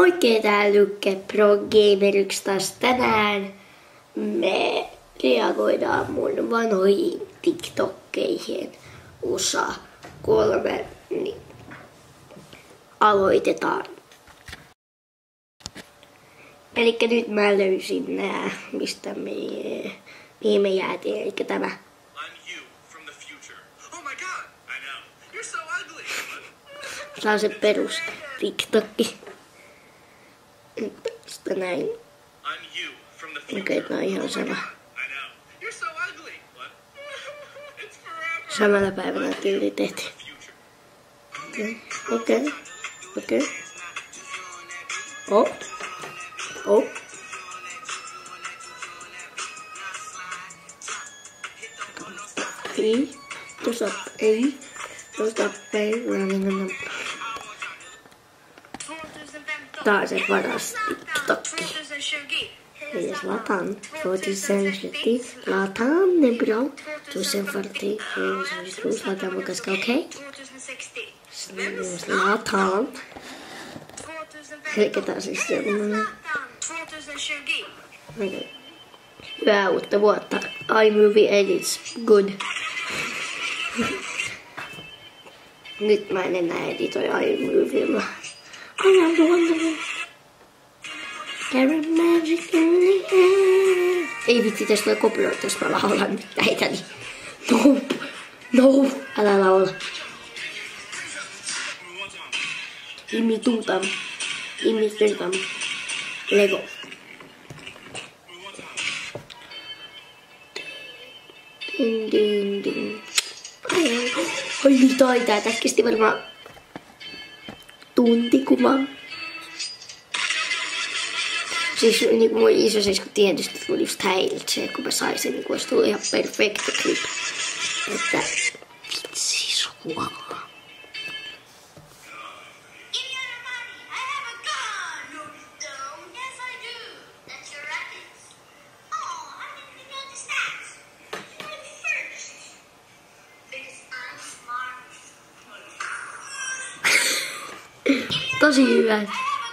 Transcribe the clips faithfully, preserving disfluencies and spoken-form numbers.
Moikka, tää Lykke Pro Gamer yksi taas. Tänään me reagoidaan mun vanhoihin TikTokkeihin osa kolme, niin aloitetaan. Elikkä nyt mä löysin nää, mistä me, mihin me jäätiin, elikkä tämä. Tää on se perus TikTokki. Tästä näin. Okei, okay, tää on ihan sama. Samana päivänä tyyli tehtiin. Okei, okei, okei. Oh, oh. Ei, tuossa ei, tuossa ei, running on the... Tää on se paras TikTokki. Jos lataan tuhatseitsemänsataayhdeksänkymmentä, lataan ne bra. tusen fyrtio, lataan mun kanssa, okei? Lataan. Eikä tää siis semmonen. Hyvää uutta vuotta. iMovie edits good. Nyt mä en enää editoi iMoviella. I am the wonderful. There is magic in the air. Ei vitsi, tästä tulee copyright, jos mä laulan nyt näitäni. No, no, älä laula. Imituutam. Imituutam. Lego. Ding, ding, ding. Oi, toi, tää tästä kesti varmaan tuntikuva. Siis niin mun isosisku tietysti tuli just häiritsee, kun mä sain sen, niin olisi tullut ihan perfekti klip. Että vitsi sua. Tosi hyvä.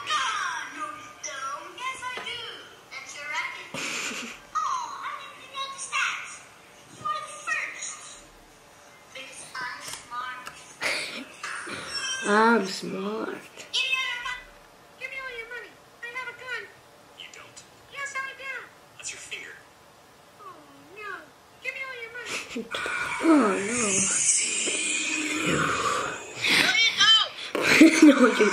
I'm smart. Give me all your money. I have a gun. You don't. Yes, I do. That's your finger. Oh, no. Give me all your money. Oh, no. No, you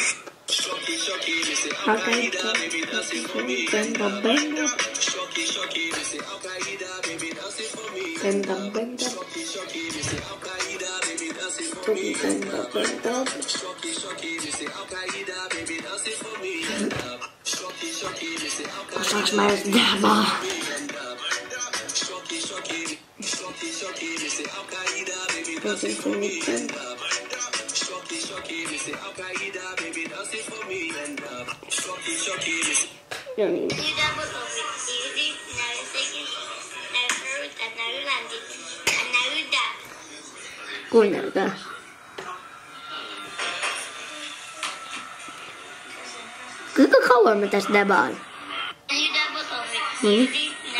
okay. Send a banger. Send a banger. Send a banger. Osaaks mä edes tehdä vaan? No niin. Kuunnelkaa. Kuinka kauan mä tässä dabaan? Hmm?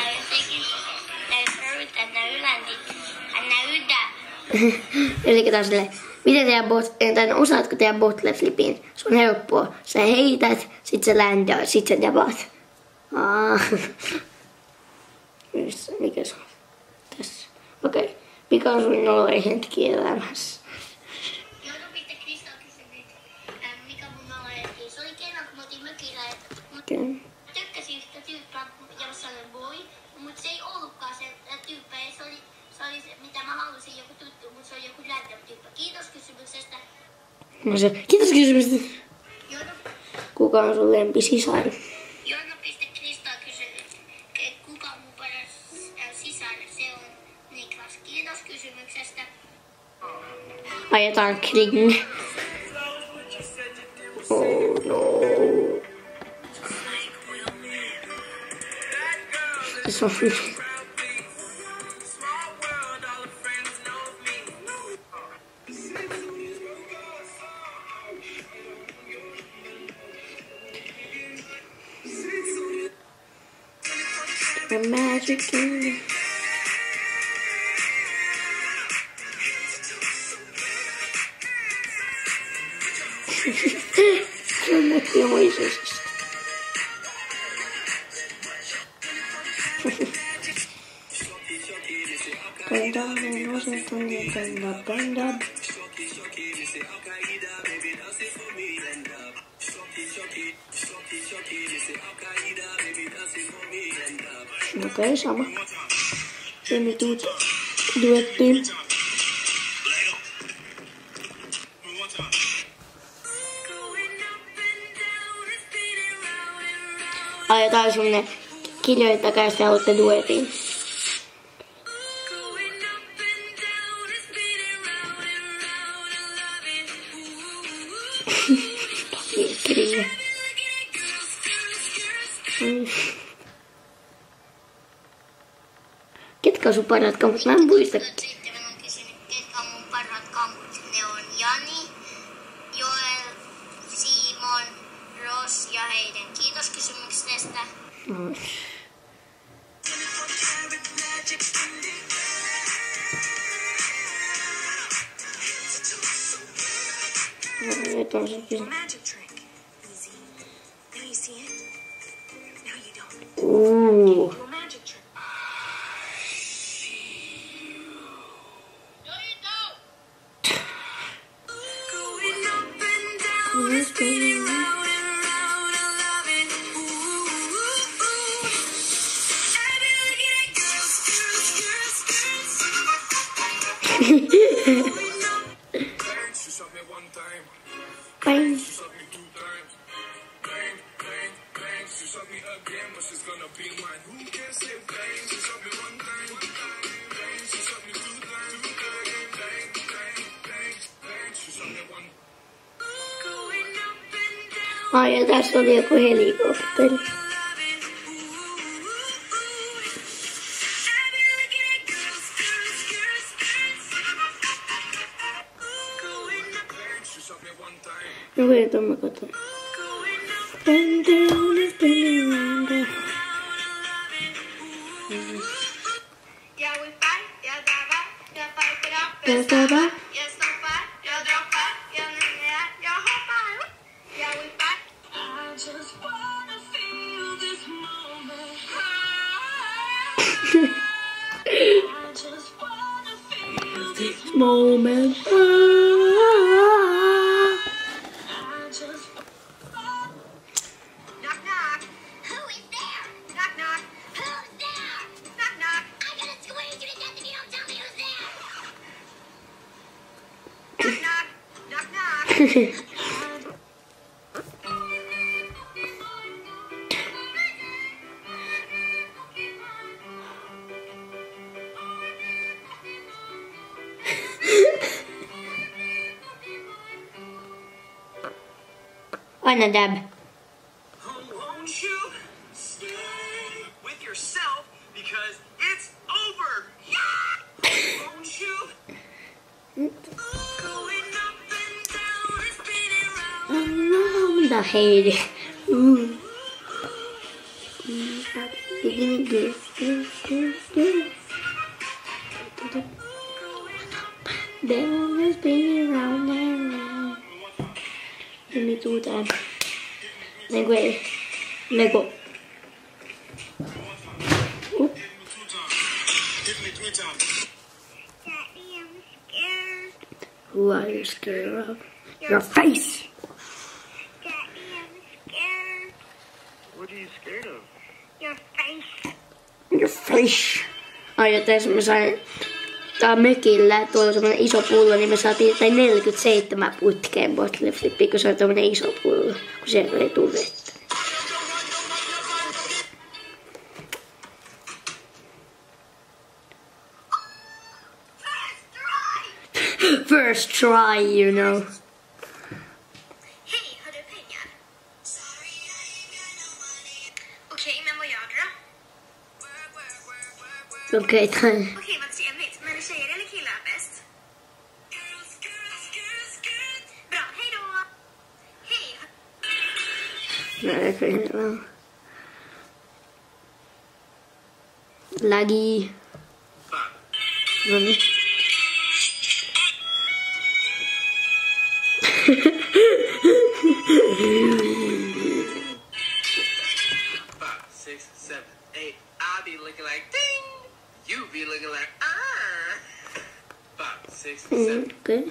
Eli taas silleen, miten tehdään bot, tai osaatko tehdä bottle flipin? Se on helppoa. Sä heität, sit sä ländaa, sit sä dabaat. Ah. Mikä se on? Tässä. Okei. Okay. Mikä on sun noloi hetki elämässä? Mikä mun noloi hetki? Se oli kerran, kun mä otin mökillä, että Okay. tykkäsin sitä tyyppää, jossa oli boy, mutta se ei ollutkaan se tyyppä. Ja se oli, se oli se, mitä mä halusin, joku tuttu, mutta se oli joku random tyyppä. Kiitos kysymyksestä. No se, kiitos kysymyksestä. Kuka on sun lempisisar? Jorma.Krista on kysynyt, kuka on mun paras sisar? Se on Niklas. Kiitos kysymyksestä. Ajetaan kring. Oh no. Se on The magic kingdom. Mutta omaisesti. Benda, benda, benda, benda. Okei, sama. Emme tuut duettiin. Ai, jotain semmonen kirjoittakaa, jos te haluatte duetin. Kirja. Mm. Ketkä on sun parhaat kamput? Mä en muista. Sitten mä oon kysynyt, ketkä on mun parhaat kamput. Ne on Jani, Joel, Simon, Ross ja Heiden. Kiitos kysymyksestä. Mm. Nyt on se kysymys. Ooh. Bang. Ai, ja tässä oli joku helikopteri. No wait, mä katson. Bend down and spin around. Jag whippar, jag dabbar, jag piper upp, Jag dabbar. jag stoppar, jag droppar, jag ner, jag hoppar. Jag whippar. I just wanna feel this moment. I just wanna feel this Moment. Aina dab. Won't you stay with yourself because it's over? Yeah! Won't you? Going up and down and spinning round. The Heidi. Ooh. They always spin around and round. Let me do that. Like wait. Let go. Oop. Daddy, I'm scared. Who are you scared of? Your face. Daddy, I'm scared. What are you scared of? Your face. Your face. Ai, ja tässä mä sain tää mökillä, tuolla on semmonen iso pullo, niin me saatiin tai neljäkymmentäseitsemän putkeen bottle flippiä, kun se on tommonen iso pullo, kun siellä ei tuu vettä. First try, you know. Hej, har du pengar? Okej, men vad gör du då? Okej, okay, Okej, vad trevligt. Men är tjejer eller killar bäst? Bra, hej då! Hej! nej, det kan inte vara. Lagi. No niin. Five, six, seven, eight. I be looking like ding. You be looking like ah. Five, six, seven. Mm, okay.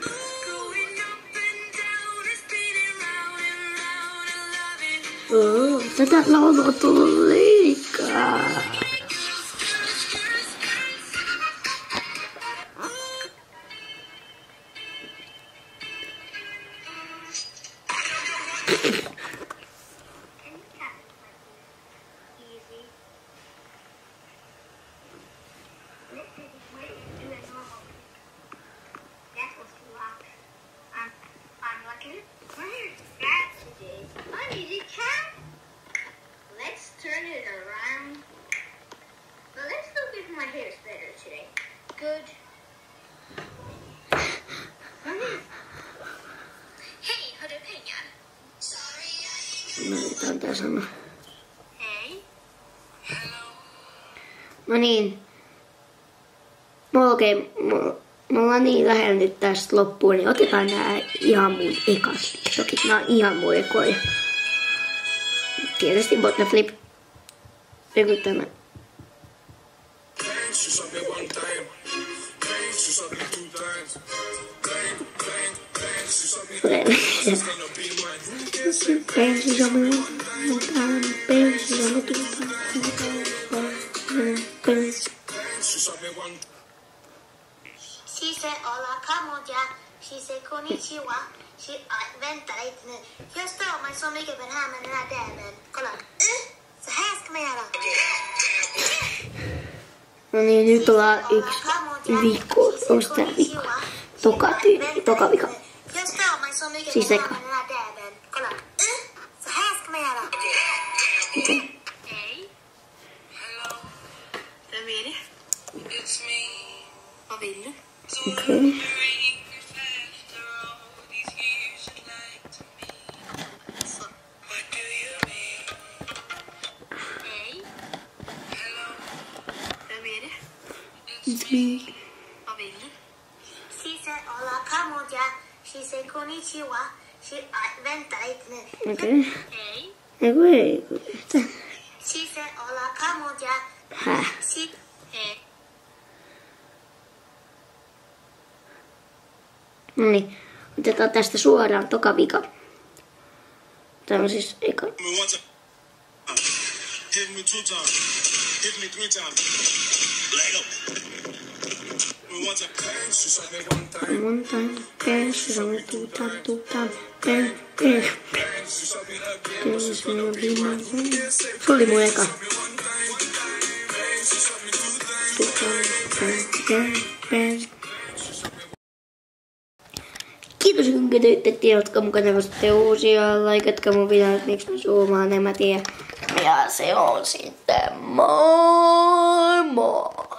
Oh, tätä laulua tullut liikaa. Let's turn it around. Well, let's look if my hair's better today. Good. Hei, har du pengar? No niin, tää on tää sana. Hei. No niin. No okei, okay. Me ollaan niin lähellä nyt tästä loppuun, niin otetaan nää ihan mun ekat TikTokit. Nää on ihan mun ekoja. Tietysti Botnaflip. Joku tämä. She said hola, kamoja. She said konnichiwa. She, äh, vänta lite nu. Jag stör mig så mycket på den här med den här däven. Kolla. Uh, så här ska man göra. No niin, nyt ollaan yksi viikko. Onks tää viikko? Toka, ty- toka vika. Jag stör mig så mycket Siis på eka. den här däven. Kolla. Uh, så här ska man göra. Okay. Hej. Hello. Vem är det? It's me. Vad vill du? Okay. It's me. Vad vill du? She said hola, kamoja. She said konnichiwa. She, äh, vänta lite nu. Okei. Hej. Eiku ei. Tää. She said hola, kamoja. Häh? She, hej. No niin. Otetaan tästä suoraan toka vika. Tää on siis eka. Me one time. Hit me two times. Hit me three times. Leg up. Me one time. She shot me one time. One time. Okay, she's on me two time, two time. Okay, okay. She shot me again. Okay, she's gonna be my friend. Se oli mun eka. Two time, okay, okay. Kiitos kun katsoitte, tiedätkö mukaan tehostatte uusia, laikatkaa mun videot, miksi mä zoomaan, en mä tiedä. Ja se on sitten moi moi!